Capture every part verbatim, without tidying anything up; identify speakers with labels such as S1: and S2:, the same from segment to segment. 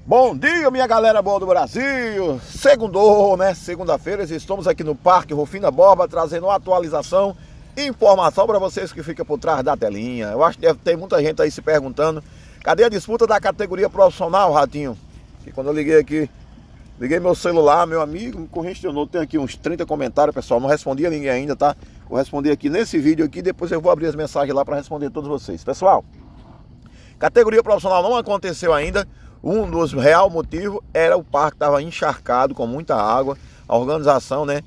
S1: Bom dia, minha galera boa do Brasil. Segundou, né? Segunda-feira, estamos aqui no Parque Rufina Borba, trazendo atualização e informação para vocês que ficam por trás da telinha. Eu acho que deve ter muita gente aí se perguntando: cadê a disputa da categoria profissional, Ratinho? Que quando eu liguei aqui, liguei meu celular, meu amigo, me congestionou. Tem aqui uns trinta comentários, pessoal. Não respondi a ninguém ainda, tá? Vou responder aqui nesse vídeo aqui, depois eu vou abrir as mensagens lá para responder a todos vocês. Pessoal, categoria profissional não aconteceu ainda. Um dos real motivos era o parque estava encharcado com muita água. A organização, né,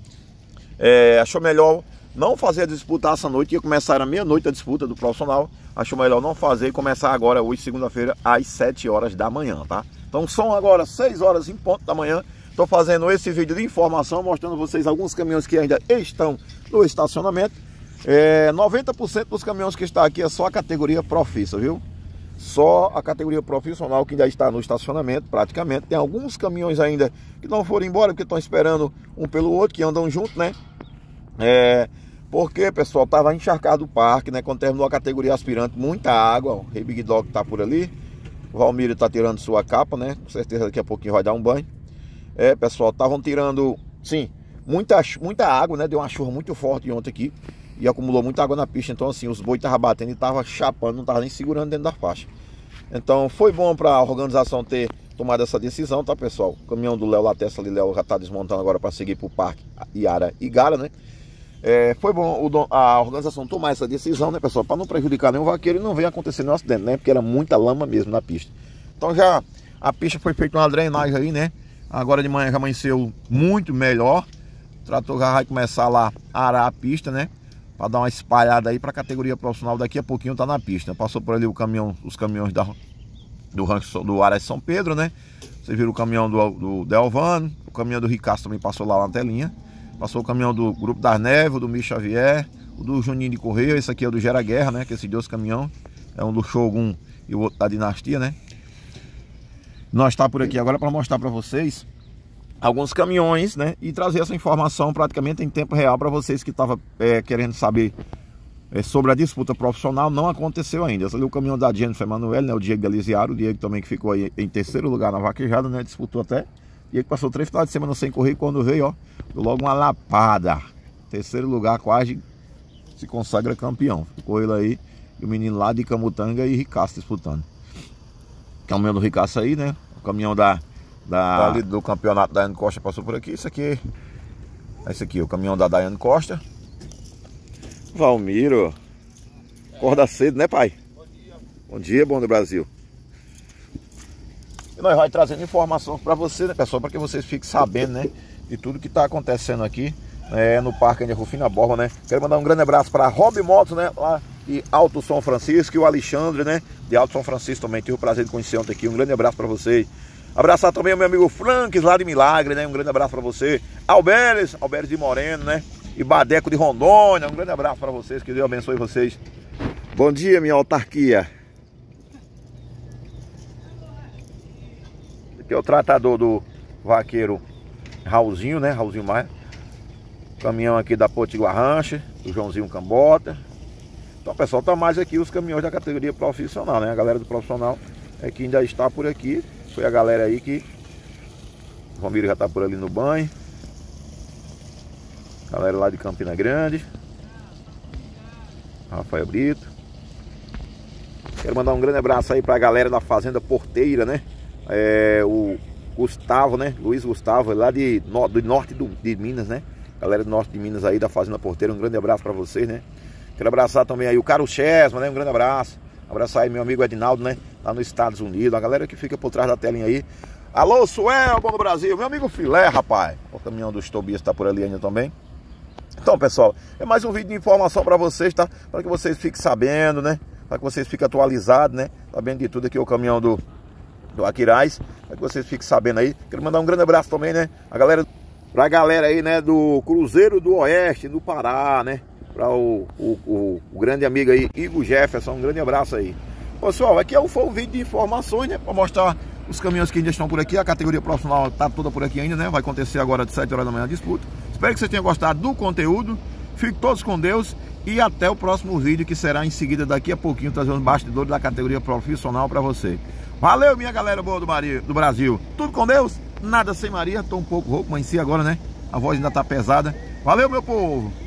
S1: é, achou melhor não fazer a disputa essa noite. Ia começar à meia-noite a disputa do profissional. Achou melhor não fazer e começar agora, hoje, segunda-feira, às sete horas da manhã, tá? Então são agora seis horas em ponto da manhã. Estou fazendo esse vídeo de informação, mostrando a vocês alguns caminhões que ainda estão no estacionamento. É, noventa por cento dos caminhões que estão aqui é só a categoria profissa, viu? Só a categoria profissional que ainda está no estacionamento, praticamente. Tem alguns caminhões ainda que não foram embora, porque estão esperando um pelo outro, que andam junto, né? É, porque, pessoal, estava encharcado o parque, né? Quando terminou a categoria aspirante, muita água. O Rei Big Dog está por ali. O Valmir está tirando sua capa, né? Com certeza daqui a pouquinho vai dar um banho. É, pessoal, estavam tirando, sim, muita, muita água, né? Deu uma chuva muito forte ontem aqui e acumulou muita água na pista. Então, assim, os bois estavam batendo e estavam chapando, não estavam nem segurando dentro da faixa. Então, foi bom para a organização ter tomado essa decisão, tá, pessoal? O caminhão do Léo Latessa ali, Léo, já está desmontando agora para seguir para o Parque Iara e Gara, né? É, foi bom o, a organização tomar essa decisão, né, pessoal? Para não prejudicar nenhum vaqueiro e não venha acontecer nenhum acidente, né? Porque era muita lama mesmo na pista. Então, já a pista foi feita uma drenagem aí, né? Agora de manhã já amanheceu muito melhor. O trator já vai começar lá a arar a pista, né? Para dar uma espalhada aí para a categoria profissional. Daqui a pouquinho tá na pista. Passou por ali o caminhão, os caminhões da, do rancho do Aras São Pedro, né? Vocês viram o caminhão do, do Delvano. O caminhão do Ricardo também passou lá na telinha. Passou o caminhão do Grupo das Neves, do Michel Xavier, o do Juninho de Correia. Esse aqui é o do Gera Guerra, né? Que esses dois caminhões. É um do Shogun e o outro da Dinastia, né? Nós está por aqui agora para mostrar para vocês alguns caminhões, né, e trazer essa informação praticamente em tempo real para vocês que estavam é, querendo saber é, sobre a disputa profissional. Não aconteceu ainda. Esse ali é o caminhão da Jennifer Emanuele, né, o Diego Galiziaro, o Diego também que ficou aí em terceiro lugar na vaquejada, né, disputou até. O Diego passou três finais de semana sem correr, e quando veio, ó, deu logo uma lapada. Terceiro lugar, quase se consagra campeão. Ficou ele aí e o menino lá de Camutanga e Ricaço disputando. O caminhão do Ricaço aí, né, o caminhão da Da, ali do campeonato da Daiane Costa passou por aqui. Isso aqui, esse aqui, o caminhão da Daiane Costa. Valmiro, acorda cedo, né, pai? Bom dia. Bom dia, bom do Brasil. E nós vamos trazendo informação para você, né, pessoal, para que vocês fiquem sabendo, né, de tudo que está acontecendo aqui é, no Parque de Rufina Borba, né. Quero mandar um grande abraço para Hobby Motos, né, lá de Alto São Francisco, e o Alexandre, né, de Alto São Francisco também. Tive o prazer de conhecer ontem aqui. Um grande abraço para vocês. Abraçar também o meu amigo Franks lá de Milagre, né? Um grande abraço para você. Alberes, Alberes de Moreno, né? E Badeco de Rondônia. Um grande abraço para vocês. Que Deus abençoe vocês. Bom dia, minha autarquia. Aqui é o tratador do vaqueiro Raulzinho, né? Raulzinho Maia. Caminhão aqui da Potiguar Ranch, do Joãozinho Cambota. Então, pessoal, tá mais aqui os caminhões da categoria profissional, né? A galera do profissional é que ainda está por aqui. Foi a galera aí que o Romiro já tá por ali no banho. Galera lá de Campina Grande. Rafael Brito. Quero mandar um grande abraço aí pra galera da Fazenda Porteira, né? É, o Gustavo, né? Luiz Gustavo, lá de, do norte do, de Minas, né? Galera do norte de Minas aí da Fazenda Porteira. Um grande abraço pra vocês, né? Quero abraçar também aí o Carlos Chesma, né? Um grande abraço. Abraçar aí meu amigo Edinaldo, né? Lá nos Estados Unidos. A galera que fica por trás da telinha aí. Alô, Suel, bom do Brasil. Meu amigo Filé, rapaz. O caminhão dos Tobias tá por ali ainda também. Então, pessoal, é mais um vídeo de informação para vocês, tá? Para que vocês fiquem sabendo, né? Para que vocês fiquem atualizados, né? Sabendo de tudo aqui, o caminhão do, do Aquiraz. Para que vocês fiquem sabendo aí. Quero mandar um grande abraço também, né? A galera, pra galera aí, né? Do Cruzeiro do Oeste, do Pará, né? Para o, o, o, o grande amigo aí, Igor Jefferson, um grande abraço aí. Pessoal, aqui foi um vídeo de informações, né? Para mostrar os caminhões que ainda estão por aqui. A categoria profissional tá toda por aqui ainda, né? Vai acontecer agora de sete horas da manhã a disputa. Espero que vocês tenham gostado do conteúdo. Fiquem todos com Deus E até o próximo vídeo, que será em seguida, daqui a pouquinho, trazendo bastidores da categoria profissional para você. Valeu, minha galera boa do, Maria, do Brasil. Tudo com Deus, nada sem Maria. Tô um pouco rouco, mas em si agora, né? A voz ainda tá pesada. Valeu, meu povo.